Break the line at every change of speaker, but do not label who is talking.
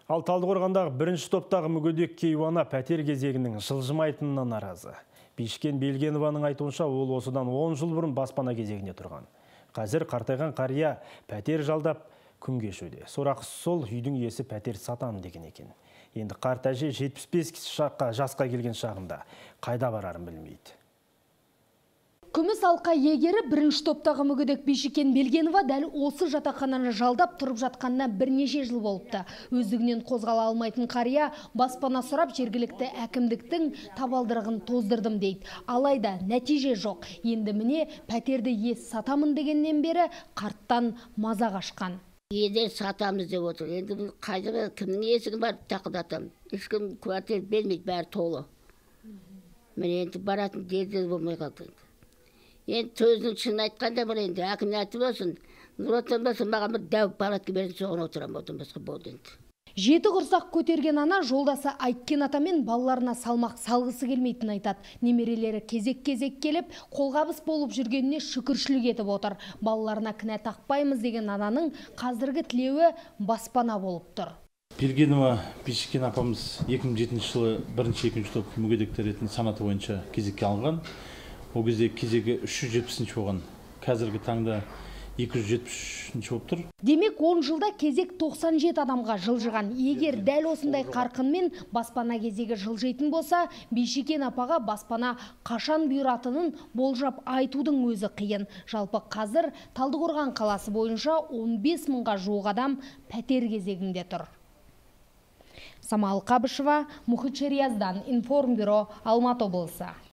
Ал Талдықорғандағы бірінші топтағы мүгедек Кейуана пәтер кезегінің жылжымайтынына наразы. Бишкен Белгенованың айтуынша, ол осыдан 10 жыл бұрын баспана кезегіне тұрған. Қазір қартайған қария пәтер жалдап күн кешуде. Сорақысы сол, үйдің иесі пәтер сатамын деген екен. Енді қарт әже 75 жасқа келген шағында қайда барарын білмейді.
Күміс алқа егері бірінші топтағы мүгедек Бишкен Белгенова дәл осы жатақхананы жалдап тұрып жатқанына бірнеше жыл болыпты. Өздігінен қозғала алмайтын қария баспана сұрап жергілікті әкімдіктің табалдырығын тоздырдым дейді. Алайда нәтиже жоқ. Енді міне пәтерді ес сатамын дегеннен бері қарттан маза қашқан.
Еден сатамыз деп отыр. Енді қайда кімнің есігін барып тақылдатам. Ешкім квартира бермейді, бәрі толы. Мен енді баратын жерде болмай қалды. Енді сөздің шынын айтқанда бір енді әкімнің айтып болсын, нұротан болсын, маған бір дәу палатка берді, соған отырам, одан басқа болды енді.
Жеті құрсақ көтерген ана жолдасы Айткен атамен балаларына салмақ салғысы келмейтін айтады. Немерелері кезек-кезек келіп, қолғабыс болып жүргеніне шүкіршілік етіп отыр. Балаларына кінә тақпаймыз деген ананың қазіргі тілеуі баспана болып тұр.
Белгенова Бишкен апамыз 2007 жылы бірінші-екінші топ мүгедектер ретінде санаты бойынша кезекке алынған. Ол кезде кезегі 370 болған. Қазіргі таңда 273 болып тұр.
Демек 10 жылда кезек 97 адамға жылжыған. Егер дәл осындай қарқынмен баспана кезегі жылжитын болса, Бишкен апаға баспана қашан бұйыратынын болжап айтудың өзі қиын. Жалпы қазір Талдықорған қаласы бойынша 15 мыңға жуық адам пәтер кезегінде тұр. Самал Қабышева, Мұхит Шерияздан, Информбюро, Алматы облысы.